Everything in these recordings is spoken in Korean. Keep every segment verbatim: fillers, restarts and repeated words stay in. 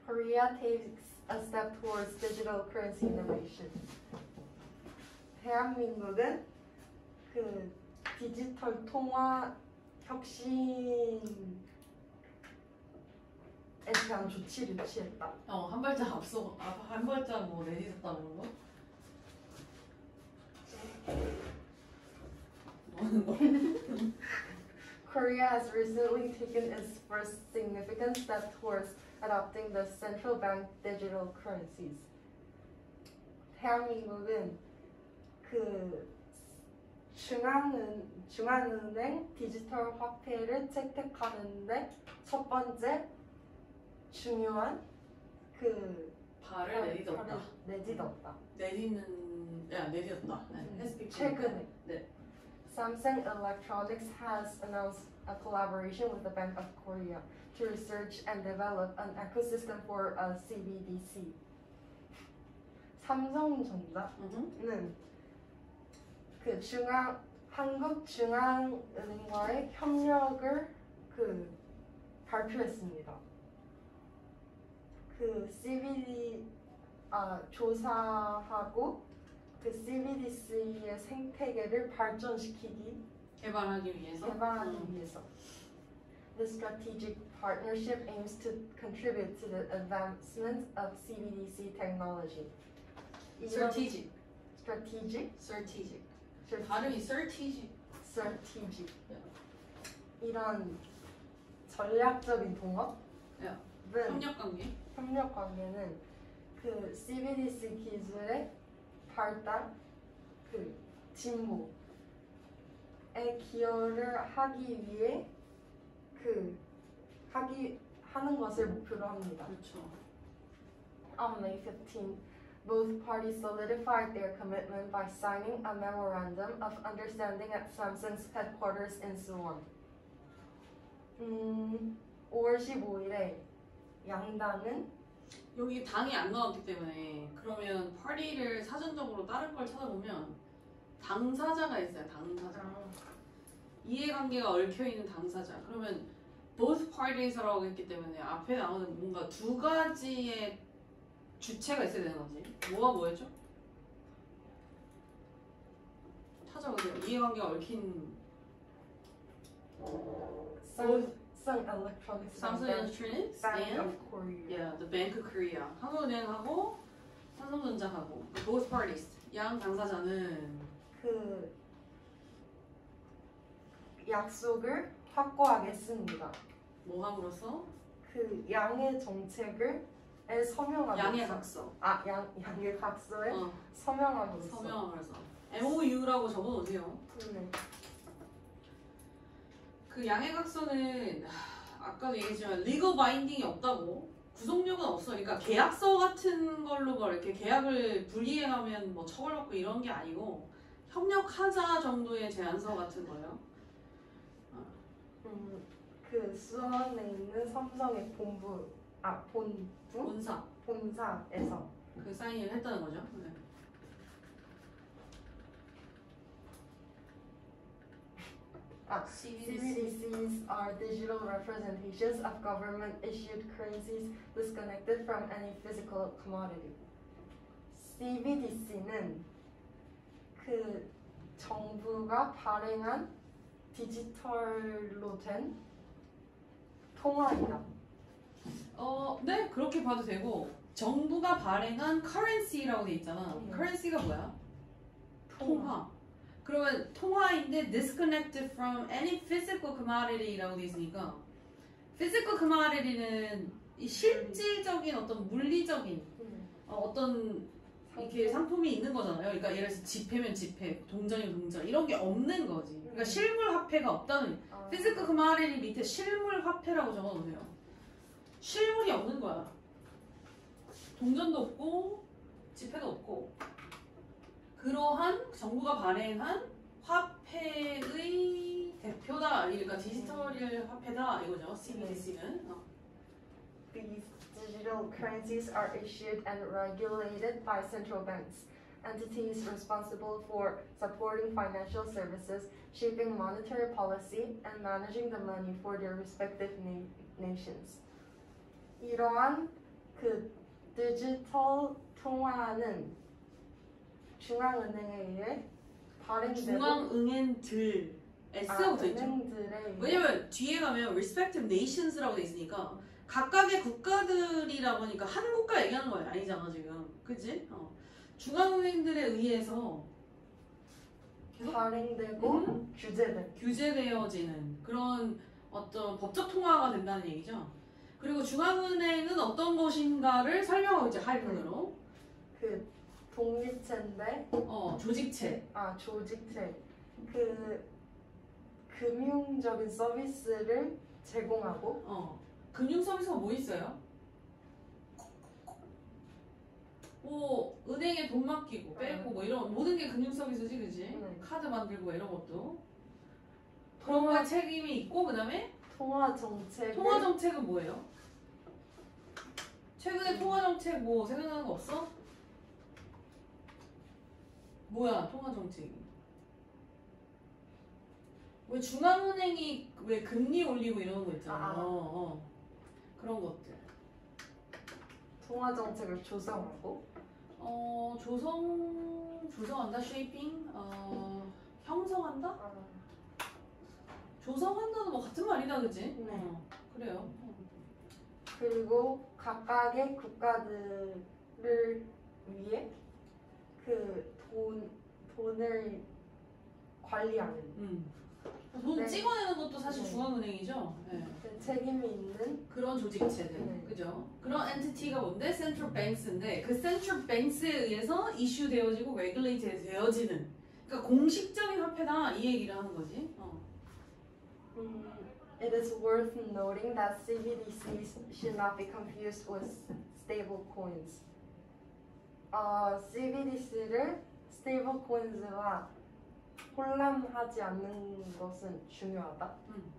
Korea takes a step towards digital currency innovation. 대한민국은 그 디지털 통화 혁신에 대한 조치를 취했다. 어, 한 발짝 앞서, 아, 한 발짝 뭐 내딛었다는 거? 너는 너. Korea has recently taken its first significant step towards adopting the central bank digital currencies. 대한민국은 그 중앙은, 중앙은행 디지털 화폐를 채택하는데 첫 번째 중요한 그 발을 내딛었다. 발을 내딛었다. 내딛는, 야, 내딛었다. 네. 최근에. 네. Samsung Electronics has announced a collaboration with the Bank of Korea to research and develop an ecosystem for a C B D C. 삼성전자는 그 중앙 한국 중앙은행과의 협력을 그 발표했습니다. 그 씨비디 아 조사하고 그 씨비디씨의 생태계를 발전시키기 개발하기 위해서. 개발하기 음. 위해서. The strategic partnership aims to contribute to the advancement of C B D C technology. Strategic. Strategic. Strategic. Strategic. 발음이 strategic. Strategic. 네. 이런 전략적인 동업은 네. 협력 관계. 협력 관계는 그 씨비디씨 기술의 발달, 그 진보에 기여를 하기 위해 그 하기 하는 것을 목표로 합니다. 그렇죠. On May fifteenth, both parties solidified their commitment by signing a memorandum of understanding at Samsung's headquarters in Suwon. 음, 오월 십오일에 양당은 여기 당이 안 나왔기 때문에 그러면 파리를 사전적으로 다른 걸 찾아보면 당사자가 있어요. 당사자. 이해관계가 얽혀있는 당사자. 그러면 both parties라고 했기 때문에 앞에 나오는 뭔가 두 가지의 주체가 있어야 되는 거지. 뭐가 뭐였죠? 찾아보세요. 이해관계가 얽힌 Samsung Electronics, Samsung Electronics Bank and of Korea. yeah, the Bank of Korea. 한국은행하고 삼성전자하고 both parties. 양 당사자는 그 약속을 확고하겠습니다. 뭐 함으로써? 그 양의 정책을 에 서명하면서 양의 각서. 아, 양, 양의 각서에 어, 서명하면서 서명하면서 엠오유라고 적어놓으세요. 네. 그 양의 각서는 하, 아까도 얘기했지만 리거 바인딩이 없다고 구속력은 없어. 그러니까 계약서 같은 걸로 뭐 이렇게 계약을 불이행하면 뭐 처벌받고 이런 게 아니고 협력하자 정도의 제안서 같은 거예요. 어. 음, 그 수원에 있는 삼성의 본부 아 본부 본사 본사에서 그 사인을 했다는 거죠. 네. 아, 씨비디씨s are digital representations of government-issued currencies disconnected from any physical commodity. 씨비디씨는 그 정부가 발행한 디지털로 된 통화이다. 어, 네, 그렇게 봐도 되고 정부가 발행한 currency라고 돼 있잖아. 음. currency가 뭐야? 통화. 그러면 통화인데 disconnected from any physical commodity라고 돼 있으니까 physical commodity는 이 실질적인 어떤 물리적인 음. 어, 어떤 이렇게 상품이 있는 거잖아요. 그러니까 예를 들어서 지폐면 지폐, 동전이면 동전 이런 게 없는 거지. 그러니까 실물 화폐가 없다는 아. physical commodity 밑에 실물 화폐라고 적어놓으세요. 실물이 없는 거야. 동전도 없고 지폐도 없고 그러한 정부가 발행한 화폐의 대표다. 그러니까 디지털 화폐다 이거죠. 씨비디씨는. 어. These digital currencies are issued and regulated by central banks, entities responsible for supporting financial services, shaping monetary policy, and managing the money for their respective na- nations. 이러한 그 디지털 통화는 중앙은행에 의해 발행되고 중앙은행들 아, S가 붙어있죠. 은행들에 의해 왜냐면 뒤에 가면 respective nations라고 돼 있으니까 각각의 국가들이라 보니까 한 국가 얘기하는 거야. 아니잖아 지금. 그치? 어. 중앙은행들에 의해서 계속 발행되고 음? 규제된 규제되어지는 그런 어떤 법적 통화가 된다는 얘기죠. 그리고 중앙은행은 어떤 것인가를 설명하고 있죠. 하이픈으로. 그 독립체인데 어, 조직체. 아 조직체 그 금융적인 서비스를 제공하고 어. 금융 서비스가 뭐 있어요? 뭐 은행에 돈 맡기고 빼고 뭐 이런 모든 게 금융 서비스지, 그지? 네. 카드 만들고 이런 것도 그런 거에 책임이 있고 그다음에 통화 정책을 통화 정책은 뭐예요? 최근에 통화 정책 뭐 생각나는 거 없어? 뭐야 통화 정책이? 왜 중앙은행이 왜 금리 올리고 이러는 거 있잖아. 아. 어, 어. 그런 것들. 통화 정책을 조성하고 어 조성 조성한다, 쉐이핑, 어 형성한다, 아, 조성한다는 뭐 같은 말이다, 그지? 네. 어, 그래요. 어. 그리고 각각의 국가들을 위해 그 돈 돈을 관리하는 음. 돈 네. 찍어내는 것도 사실 네. 중앙은행이죠. 네. 그 책임이 있는 그런 조직체들, 네. 그죠? 그런 엔티티가 뭔데? Central Banks인데 그 Central Banks에 의해서 이슈되어지고 레귤레이트 되어지는, 그러니까 공식적인 화폐다 이 얘기를 하는 거지. 어. 음, It is worth noting that C B D Cs should not be confused with stable coins. 어, C B D C를 stable coins와 혼란하지 않는 것은 중요하다.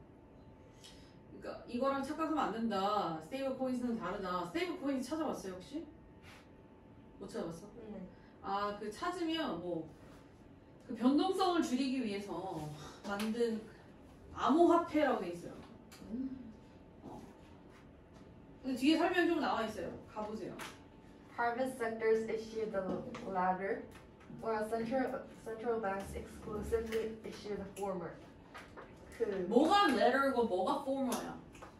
그러니까 이거랑 착각하면 안 된다. 스테이블 코인스는 다르다. 스테이블 코인스 찾아봤어요 혹시? 못 찾아봤어? 네. 아, 그 찾으면 뭐 그 변동성을 줄이기 위해서 만든 암호화폐라고 돼 있어요. 어. 근데 뒤에 설명 좀 나와 있어요. 가보세요. Private sectors issue the latter, while central central banks exclusively issue the former. 그 뭐가 letter고 뭐가 former야?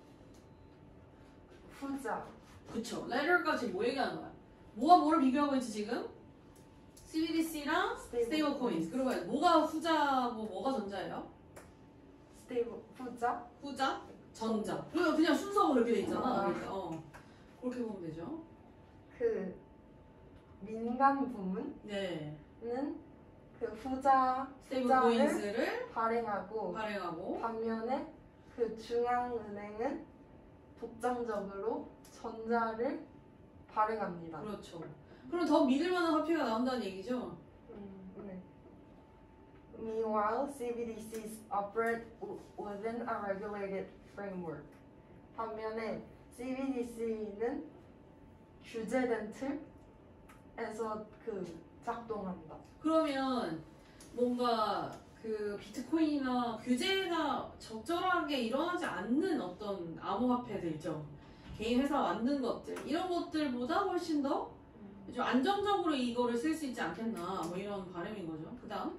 후자 그쵸. letter가 지금 뭐 얘기하는 거야? 뭐가 뭐를 비교하고 있지 지금? 씨비디씨랑 Stable 스테이블 코인스. 그리고 뭐가 후자고 뭐가 전자예요? stable 후자 후자, 전자. 그러면 그냥 순서가 그렇게 돼 있잖아. 아. 그러니까 어. 그렇게 보면 되죠. 그 민간 부문은 네. 그 후자 스테이블 후자를 코인스를 발행하고 발행하고 반면에 그 중앙은행은 독점적으로 전자를 발행합니다. 그렇죠. 그럼 더 믿을 만한 화폐가 나온다는 얘기죠. 음, 네. Meanwhile, C B D Cs operate w- within a regulated framework. 반면에 C B D C는 규제된 틀에서 그 작동한다. 그러면 뭔가 그 비트코인이나 규제가 적절하게 일어나지 않는 어떤 암호화폐들 있죠. 개인 회사가 만든 것들 이런 것들보다 훨씬 더 좀 안정적으로 이거를 쓸 수 있지 않겠나 뭐 이런 바람인 거죠. 그 다음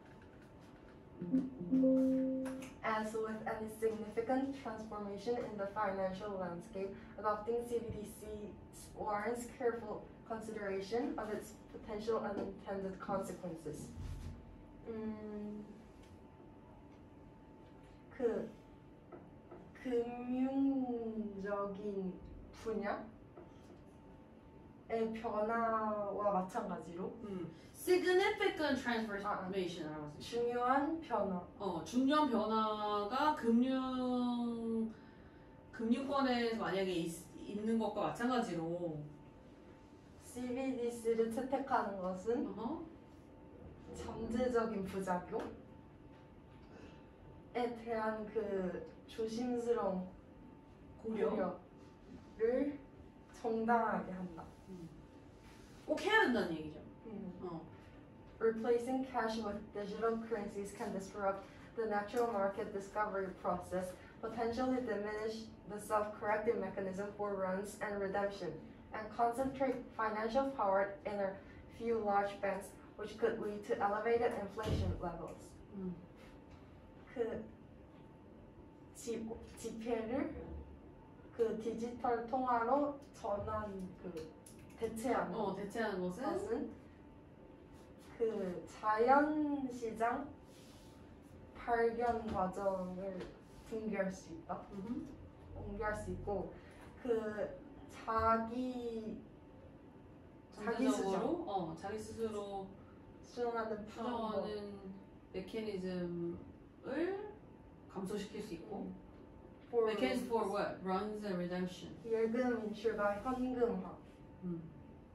As with any significant transformation in the financial landscape, adopting C B D Cs warrants careful consideration of its potential unintended consequences. 음, 그 금융적인 분야의 변화와 마찬가지로 음, significant transformation이라고 했어요. 중요한 변화, 어, 중요한 변화가 금융 금융권에서 만약에 있, 있는 것과 마찬가지로 C B D C를 채택하는 것은 어허, 잠재적인 부작용에 대한 그 조심스러운 고려 고려를 정당하게 한다. 꼭 해야 된다는 얘기죠. 음. 어. Replacing cash with digital currencies can disrupt the natural market discovery process, potentially diminish the self-correcting mechanism for runs and redemption, and concentrate financial power in a few large banks, which could lead to elevated inflation levels. 음. 그 지, 지폐를 그 디지털 통화로 전환 그 대체하는 어, 대체하는 것은 것은 그 자연시장 발견 과정을 붕괴할 수 있다. 음. 붕괴할 수 있고 그 자기 자기 전체적으로 어, 자기 스스로 수정하는 방법 수정하는 메커니즘을 감소시킬 수 있고 for mechanism for what? Runs and redemption. 예금 인출과 현금화 음.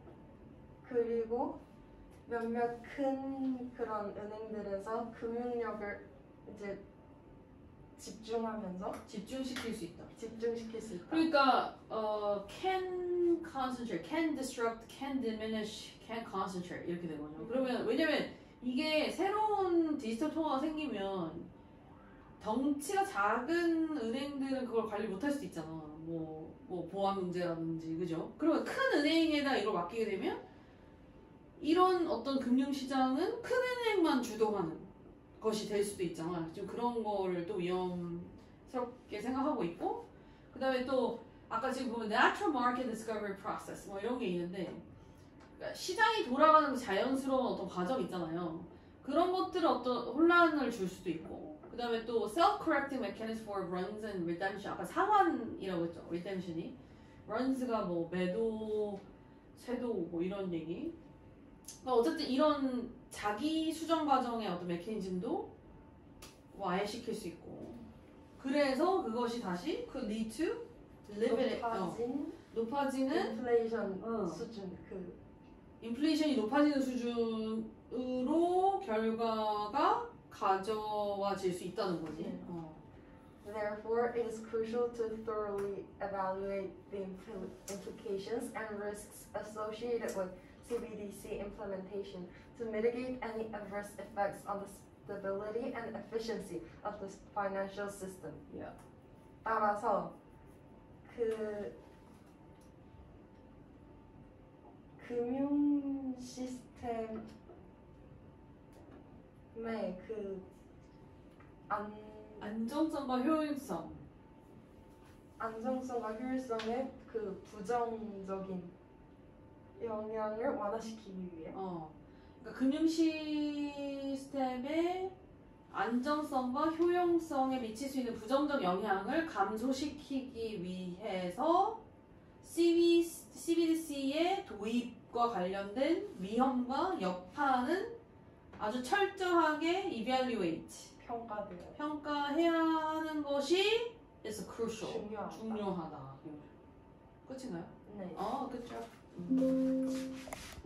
그리고 몇몇 큰 그런 은행들에서 금융력을 이제 집중하면서 집중시킬 수 있다. 집중시킬 수 있다. 그러니까 어, can concentrate, can disrupt, can diminish, can concentrate 이렇게 되는 거죠. 그러면 왜냐면 이게 새로운 디지털 통화가 생기면 덩치가 작은 은행들은 그걸 관리 못할 수도 있잖아. 뭐, 뭐 보안 문제라든지 그죠? 그러면 큰 은행에다 이걸 맡기게 되면 이런 어떤 금융시장은 큰 은행만 주도하는 것이 될 수도 있잖아. 지금 그런 거를 또 위험스럽게 생각하고 있고, 그 다음에 또 아까 지금 보면 natural market discovery process 뭐 이런 게 있는데, 그러니까 시장이 돌아가는 그 자연스러운 어떤 과정 있잖아요. 그런 것들은 어떤 혼란을 줄 수도 있고, 그 다음에 또 self-correcting mechanism for runs and redemption. 아까 상환이라고 했죠. redemption이. runs가 뭐 매도, 쇄도 뭐 이런 얘기. 그러니까 어쨌든 이런 자기 수정 과정의 어떤 메커니즘도 와해시킬 수 있고, 그래서 그것이 다시 그 lead to limit 높아진 높아지는 인플레이션 어. 수준 그 인플레이션이 높아지는 수준으로 결과가 가져와질 수 있다는 거지. 네. 어. Therefore, it is crucial to thoroughly evaluate the impl- implications and risks associated with C B D C implementation to mitigate any adverse effects on the stability and efficiency of the financial system. Yeah. 따라서 그 금융 시스템의 그 안, 안정성과 효율성. 안정성과 효율성의 그 부정적인 영향을 완화시키기 위해 어. 그러니까 금융 시스템의 안정성과 효용성에 미칠 수 있는 부정적 영향을 감소시키기 위해서 씨비, 씨비디씨의 도입과 관련된 위험과 여파는 아주 철저하게 evaluate, 평가되어 평가해야 하는 것이 is crucial, 중요하다. 중요하다. 끝인가요? 네. 어, 그쵸. 음.